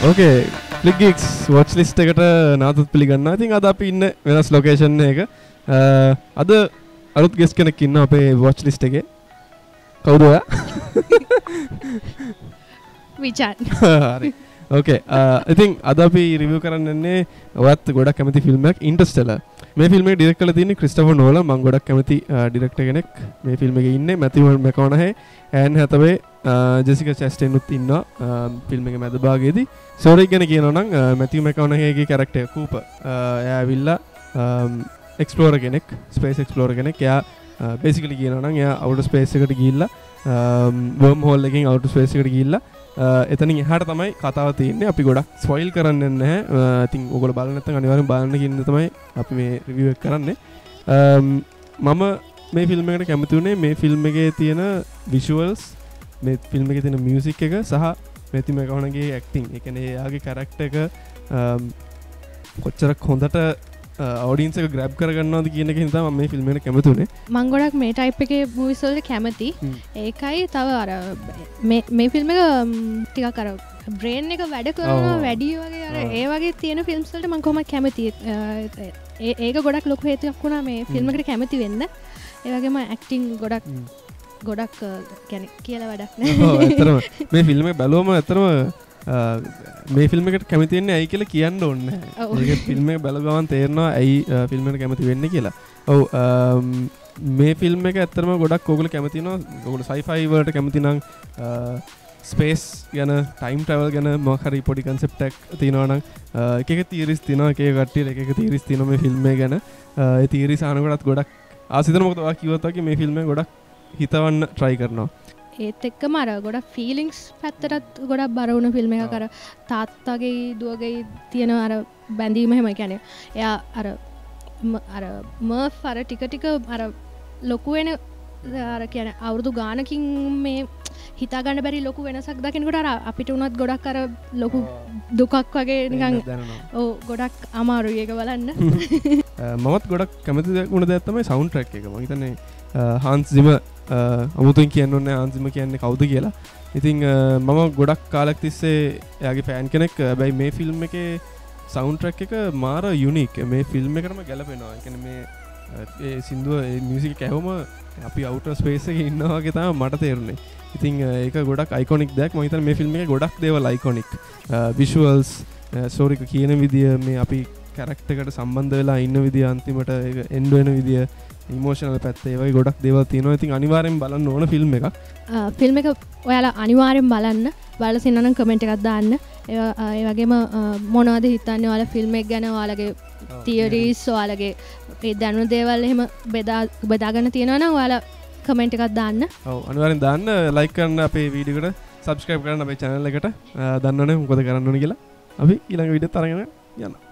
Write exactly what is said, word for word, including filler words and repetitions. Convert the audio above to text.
ඕකේ click geeks watch list එකට නාතුත් පිළිගන්නවා. ඉතින් අද අපි ඉන්නේ වෙනස් ලොකේෂන් එක. අද අලුත් ගෙස්ට් කෙනෙක් ඉන්නවා අපේ වොච් ලිස්ට් එකේ. කවුද ඔයා? විචාන්. හරි. ඕකේ. ඉතින් අද අපි රිවිව් කරන්න යන්නේ ඔයත් ගොඩක් කැමති ෆිල්ම් එකක් ඉන්ටර්ස්ටෙලර්. මේ ෆිල්ම් එක ඩිරෙක්ට් කරලා තියෙන්නේ ක්‍රිස්ටෝෆර් නෝලන්. මම ගොඩක් කැමති ඩිරෙක්ටර් කෙනෙක්. මේ ෆිල්ම් එකේ ඉන්නේ Matthew McConaughey, Anne Hathaway, Jessica Chastain උත් ඉන්නවා ෆිල්ම් එකේ මැද භාගයේදී. ස්ටෝරි ගැන කියනවා නම් මැතිව් මැකොනහේගේ කැරක්ටර් කූපර් එයා ඇවිල්ලා එක්ස්ප්ලෝරර් කෙනෙක්, ස්පේස් එක්ස්ප්ලෝරර් කෙනෙක්. එයා බේසිකලි කියනවා නම් එයා අවුටර් ස්පේස් එකට ගිහිල්ලා වර්ම් හෝල් එකකින් අවුටර් ස්පේස් එකට ගිහිල්ලා එතනින් එහාට තමයි කතාව තියෙන්නේ. අපි ගොඩක් ස්පොයිල් කරන්නේ නැහැ. ඉතින් ඔයගොල්ලෝ බලන්න නැත්නම් අනිවාර්යෙන් බලන්න කියන තමයි අපි මේ රිවිව් එක කරන්නේ. මම මේ ෆිල්ම් එකට කැමති වුණේ මේ ෆිල්ම් එකේ තියෙන විෂුවල්ස්, මේ ෆිල්ම් එකේ තියෙන මියුසික් එක සහ මැතිව් මැකොනගේ ඇක්ටිං. ඒ කියන්නේ එයාගේ කැරක්ටර් එක කොච්චරක් හොඳට ඔඩියන්ස් එක ග්‍රැබ් කරගන්නවද කියන එක හින්දා මම මේ ෆිල්ම් එකට කැමති වුණේ. මම ගොඩක් මේ ටයිප් එකේ මූවිස් වලට කැමති. ඒකයි තව අර මේ මේ ෆිල්ම් එක ටිකක් අර බ්‍රේන් එක වැඩ කරනවා වැඩි වගේ අර ඒ වගේ තියෙන ෆිල්ම්ස් වලට මම කොහොමද කැමති. ඒ ඒක ගොඩක් ලොකු හේතුවක් වුණා මේ ෆිල්ම් එකට කැමති වෙන්න. ඒ වගේම ඇක්ටිං ගොඩක් ගොඩක් කියන්නේ කියලා වැඩක් නෑ. ඔව් ඇත්තටම මේ ෆිල්ම් එක බැලුවම ඇත්තටම මේ ෆිල්ම් එකට කැමති වෙන්නේ ඇයි කියලා කියන්න ඕනේ නැහැ. ඒක ෆිල්ම් එක බැලුව ගමන් තේරෙනවා ඇයි ෆිල්ම් එකට කැමති වෙන්නේ කියලා. ඔව් මේ ෆිල්ම් එක ඇත්තටම ගොඩක් ඕගොල්ලෝ කැමති වෙනවා. ඕගොල්ලෝ සයිෆයි වලට කැමති නම් ස්පේස් ගැන, ටයිම් ට්‍රැවල් ගැන මොකක් හරි පොඩි කන්සෙප්ට් එකක් තියෙනවා නම් එක එක තියරිස් තියෙනවා. එක එක කට්ටියට එක එක තියරිස් තියෙනවා මේ ෆිල්ම් එක ගැන. ඒ තියරිස් අහනකොටත් ගොඩක් ආසිතන මොකද ඔයා කිව්වත් වගේ මේ ෆිල්ම් එක ගොඩක් හිතවන්න try කරනවා. ඒත් එක්කම අර ගොඩක් ෆීලිංග්ස් පැත්තටත් ගොඩක් බර වුණ ෆිල්ම් එකක්. අර තාත්තගේ දුවගේ තියෙන අර බැඳීම එහෙම කියන්නේ එයා අර අර මර්ෆ් අර ටික ටික අර ලොකු වෙන අර කියන්නේ අවුරුදු ගානකින් මේ හිතා ගන්න බැරි ලොකු වෙනසක් දකිනකොට අර අපිට උනත් ගොඩක් අර ලොකු දුකක් වගේ නිකන් ඔව් ගොඩක් අමාරුයි ඒක බලන්න. මමත් ගොඩක් කැමති වුණ දෙයක් තමයි සවුන්ඩ් ට්‍රැක් එක. මම හිතන්නේ හාන්ස් සිමර් අමුතුවෙන් කියන්න ඕනේ හාන්ස් සිමර් කියන්නේ කවුද කියලා. ඉතින් මම ගොඩක් කාලයක් තිස්සේ එයාගේ ෆෑන් කෙනෙක්. හැබැයි මේ ෆිල්ම් එකේ සවුන්ඩ් ට්‍රැක් එක මාර යුනික්. මේ ෆිල්ම් එකටම ගැලපෙනවා. ඒ කියන්නේ මේ ඒ සින්දුව ඒ මියුසික් එක ඇහුවම අපි අවුටර් ස්පේස් එකේ ඉන්නවා වගේ තමයි මට තේරුනේ. ඉතින් ඒක ගොඩක් අයිකොනික් දෙයක්. මම හිතන්නේ මේ ෆිල්ම් එකේ ගොඩක් දේවල් අයිකොනික්. විෂුවල්ස්, ස්ටෝරි එක කියන විදිය, මේ අපි කැරක්ටර් එකට සම්බන්ධ වෙලා ඉන්න විදිය, අන්තිමට ඒක එන්ඩ් වෙන විදිය, ඉමෝෂනල් පැත්ත, ඒ වගේ ගොඩක් දේවල් තියෙනවා. ඉතින් අනිවාර්යෙන් බලන්න ඕන ෆිල්ම් එකක්. ෆිල්ම් එක ඔයාලා අනිවාර්යෙන් බලන්න. බලලා සින්නනම් කමෙන්ට් එකක් දාන්න. ඒ වගේම මොනවද හිතන්නේ ඔයාලා ෆිල්ම් එක ගැන, ඔයාලගේ තියරිස්, ඔයාලගේ ඒ දැනුණු දේවල් එහෙම බෙදා බෙදාගන්න තියෙනවා නම් ඔයාලා කමෙන්ට් එකක් දාන්න. ඔව් අනිවාර්යෙන් දාන්න. ලයික් කරන්න අපේ වීඩියෝ එකට, සබ්ස්ක්‍රයිබ් කරන්න අපේ channel එකට. දන්නවනේ මොකද කරන්න ඕනේ කියලා. අපි ඊළඟ වීඩියෝත් අරගෙන යනවා.